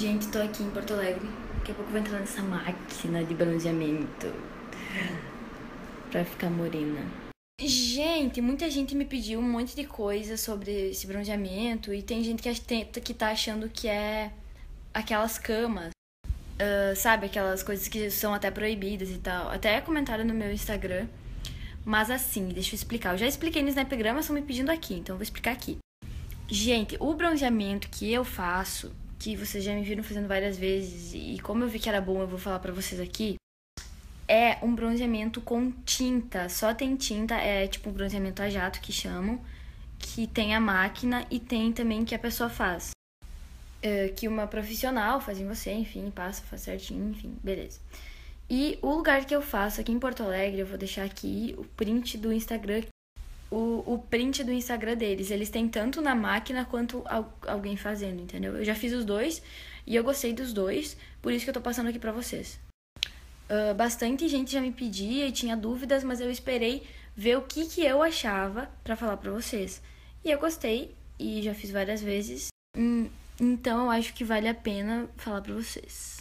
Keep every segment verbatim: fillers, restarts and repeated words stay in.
Gente, tô aqui em Porto Alegre. Daqui a pouco eu vou entrar nessa máquina de bronzeamento pra ficar morena. Gente, muita gente me pediu um monte de coisa sobre esse bronzeamento. E tem gente que, que tá achando que é aquelas camas, uh, sabe? Aquelas coisas que são até proibidas e tal. Até comentaram no meu Instagram. Mas assim, deixa eu explicar. Eu já expliquei no Snapgram, mas estão me pedindo aqui, então eu vou explicar aqui. Gente, o bronzeamento que eu faço, que vocês já me viram fazendo várias vezes, e como eu vi que era bom, eu vou falar pra vocês aqui, é um bronzeamento com tinta. Só tem tinta, é tipo um bronzeamento a jato que chamam, que tem a máquina e tem também que a pessoa faz. É, que uma profissional faz em você, enfim, passa, faz certinho, enfim, beleza. E o lugar que eu faço aqui em Porto Alegre, eu vou deixar aqui o print do Instagram, o, o print do Instagram deles. Eles têm tanto na máquina quanto al- alguém fazendo, entendeu? Eu já fiz os dois e eu gostei dos dois, por isso que eu tô passando aqui pra vocês. Uh, bastante gente já me pedia e tinha dúvidas, mas eu esperei ver o que, que eu achava pra falar pra vocês. E eu gostei e já fiz várias vezes, hum, então eu acho que vale a pena falar pra vocês.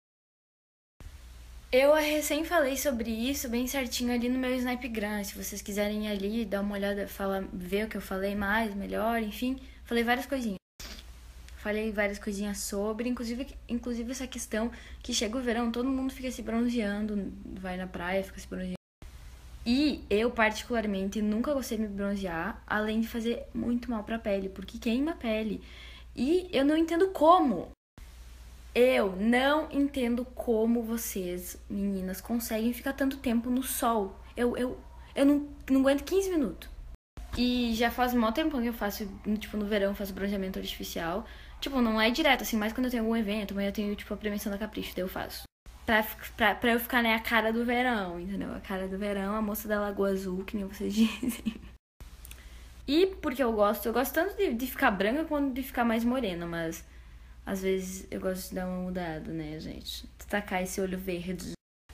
Eu recém falei sobre isso bem certinho ali no meu Snapgram. Se vocês quiserem ir ali, dar uma olhada, falar, ver o que eu falei mais, melhor, enfim. Falei várias coisinhas. Falei várias coisinhas sobre, inclusive, inclusive essa questão que chega o verão, todo mundo fica se bronzeando, vai na praia, fica se bronzeando. E eu, particularmente, nunca gostei de me bronzear, além de fazer muito mal pra pele, porque queima a pele. E eu não entendo como. Eu não entendo como vocês, meninas, conseguem ficar tanto tempo no sol. Eu, eu, eu não, não aguento quinze minutos. E já faz um maior tempão que eu faço, tipo, no verão eu faço bronzeamento artificial. Tipo, não é direto, assim, mas quando eu tenho algum evento, amanhã eu tenho, tipo, a premiação da Capricho, daí eu faço. Pra, pra, pra eu ficar, né, a cara do verão, entendeu? A cara do verão, a moça da Lagoa Azul, que nem vocês dizem. E porque eu gosto, eu gosto tanto de, de ficar branca quanto de ficar mais morena, mas... Às vezes eu gosto de dar uma mudada, né, gente? Tacar esse olho verde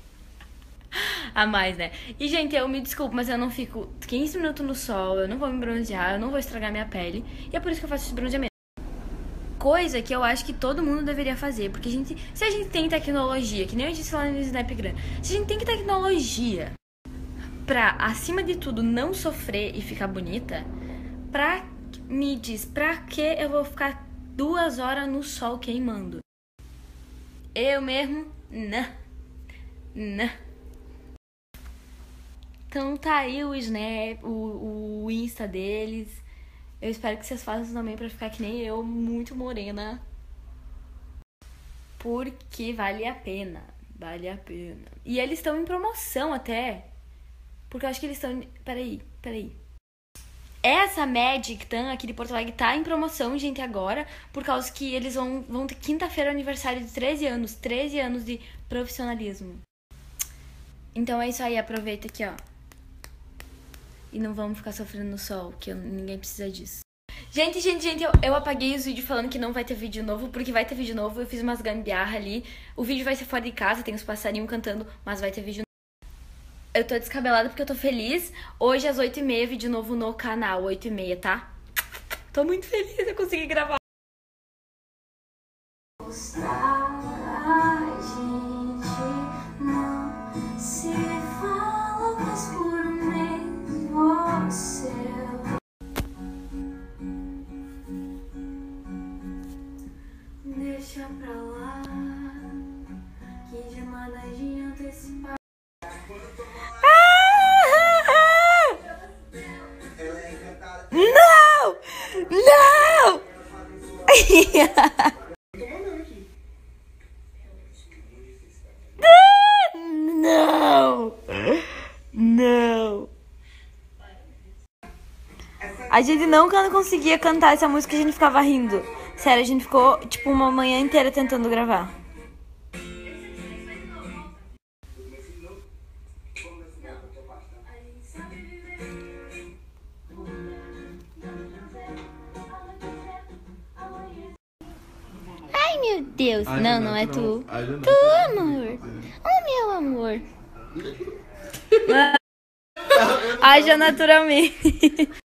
a mais, né? E, gente, eu me desculpo, mas eu não fico quinze minutos no sol, eu não vou me bronzear, eu não vou estragar minha pele. E é por isso que eu faço esse bronzeamento. Coisa que eu acho que todo mundo deveria fazer. Porque a gente, se a gente tem tecnologia, que nem eu disse lá no Snapgram, se a gente tem tecnologia pra, acima de tudo, não sofrer e ficar bonita, pra, me diz, pra que eu vou ficar duas horas no sol queimando? Eu mesmo, não, não. Então tá aí o Snap, o, o Insta deles. Eu espero que vocês façam também pra ficar que nem eu, muito morena. Porque vale a pena, vale a pena. E eles estão em promoção até. Porque eu acho que eles estão... Peraí, peraí. Essa Magic Tan aqui de Porto Alegre tá em promoção, gente, agora, por causa que eles vão, vão ter quinta-feira aniversário de treze anos. treze anos de profissionalismo. Então é isso aí, aproveita aqui, ó. E não vamos ficar sofrendo no sol, que eu, ninguém precisa disso. Gente, gente, gente, eu, eu apaguei os vídeos falando que não vai ter vídeo novo, porque vai ter vídeo novo, eu fiz umas gambiarra ali. O vídeo vai ser fora de casa, tem os passarinhos cantando, mas vai ter vídeo novo. Eu tô descabelada porque eu tô feliz. Hoje às oito e meia, vídeo novo no canal, oito e meia, tá? Tô muito feliz, eu consegui gravar. A gente não se fala mais por mim, você. Deixa pra lá, que de nada adianta esse papo. Não! Não! Não! Não! A gente nunca conseguia cantar essa música, a gente ficava rindo. Sério, a gente ficou tipo uma manhã inteira tentando gravar. Ai, meu Deus. Ai, não, não, não é não. tu. Ai, não. Tu, amor. Oh, meu amor. Haja naturalmente.